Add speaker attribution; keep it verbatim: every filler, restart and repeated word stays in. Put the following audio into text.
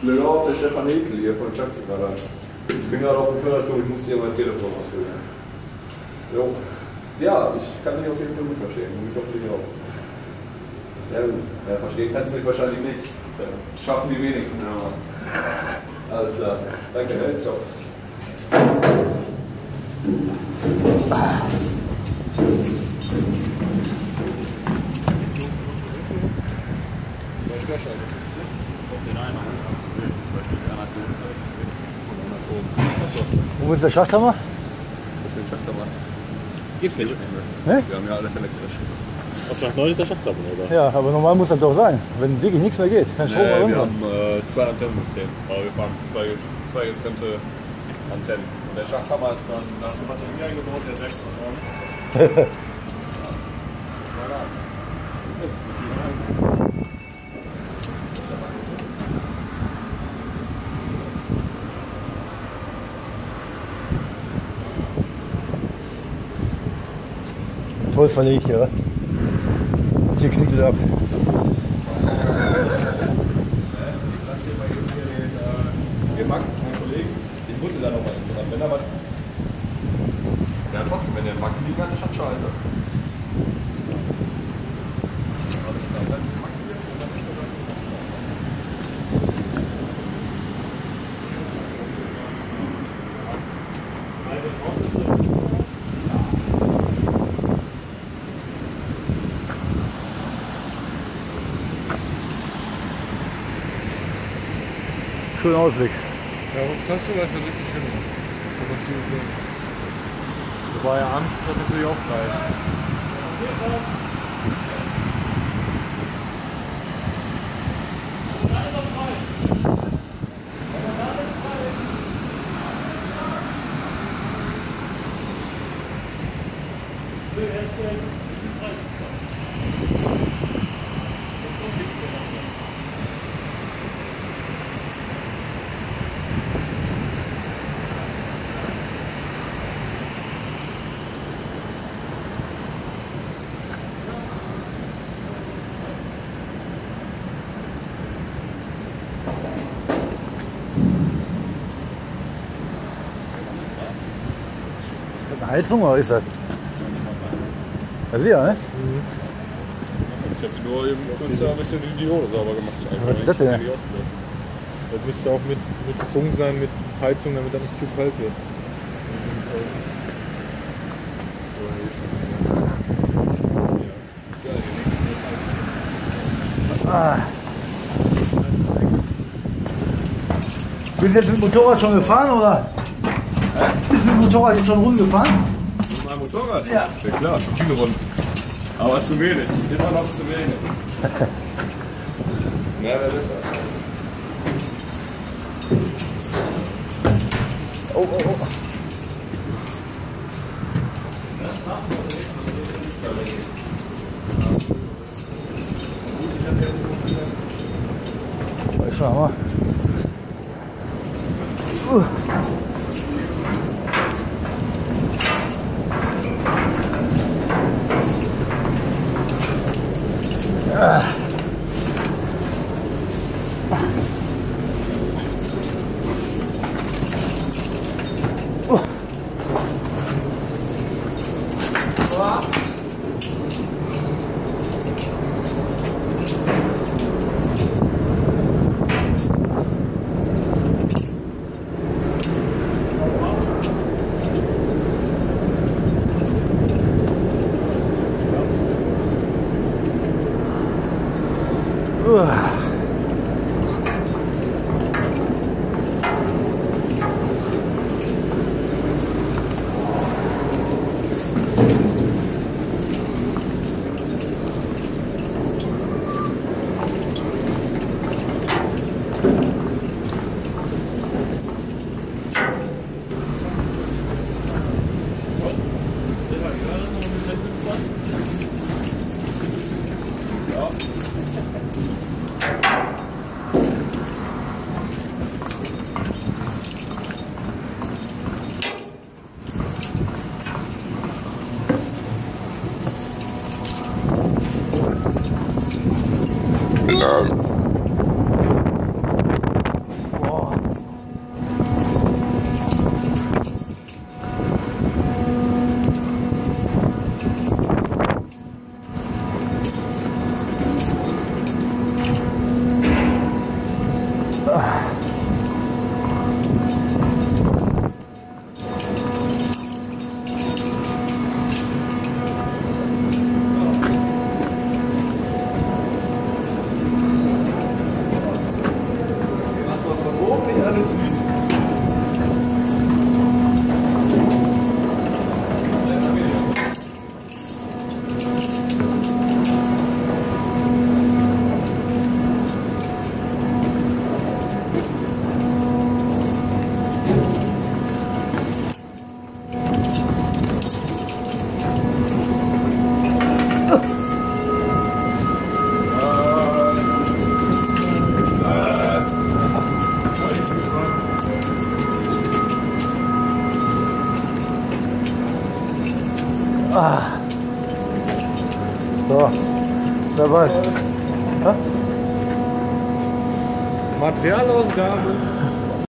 Speaker 1: Blöd auf, der Stefan Ekel hier von Geschäftsgarage. Ich bin gerade auf dem Förderturm, ich muss hier mein Telefon ausfüllen. Jo. Ja, ich kann dich auf jeden Fall gut verstehen. Und ich hoffe, dich auch. Ja, ja, verstehen kannst du mich wahrscheinlich nicht. Ja, schaffen die wenigsten, aber. Alles klar. Danke, ne? Ciao.
Speaker 2: Wo ist der Schachthammer?
Speaker 1: Auf den Schachthammer.
Speaker 3: Gibt's nicht.
Speaker 2: Ne?
Speaker 1: Wir haben ja alles elektrisch.
Speaker 3: Auf Schlag neun ist der Schachthammer, oder?
Speaker 2: Ja, aber normal muss das doch sein. Wenn wirklich nichts mehr geht, kein Strom mehr
Speaker 1: Nee, wir
Speaker 2: runter.
Speaker 1: haben äh, zwei Antennensysteme, aber wir fahren zwei, zwei getrennte Antennen. Und der Schachthammer ist dann, da hast du Batterie eingebaut, der sechs von vorne.
Speaker 2: Toll verlegt, ja. Hier knickt es ab.
Speaker 1: Wir Max, mein Kollege, den Buddel da nochmal dran. Wenn er was. Ja, trotzdem, wenn der Macken liegen hat, ist schon scheiße.
Speaker 2: Schöner Ausblick.
Speaker 1: Ja, das ist richtig schön.
Speaker 3: Wobei abends ist das natürlich auch geil.
Speaker 2: Ist das eine Heizung oder ist das? Ja, sicher, ne?
Speaker 1: Ich habe nur eben kurz ein bisschen die Diode sauber gemacht.
Speaker 2: Was ist das denn?
Speaker 3: Das müsste auch mit, mit Funk sein, mit Heizung, damit das nicht zu kalt wird.
Speaker 2: Ah. Bist du jetzt mit dem Motorrad schon gefahren oder? Bist du mit dem Motorrad jetzt schon rumgefahren?
Speaker 1: Mit meinem Motorrad?
Speaker 2: Ja.
Speaker 1: Ja klar, viele Runden. Aber zu wenig, immer noch zu wenig. Mehr wäre besser.
Speaker 2: Oh, oh, oh. Das ist schon Hammer. Uh. Ah. Ah. So, dabei.
Speaker 3: Materialausgabe.